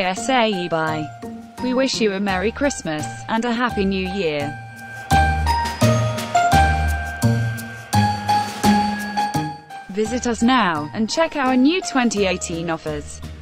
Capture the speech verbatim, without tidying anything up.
S A eBay. We wish you a Merry Christmas, and a Happy New Year. Visit us now, and check our new twenty eighteen offers.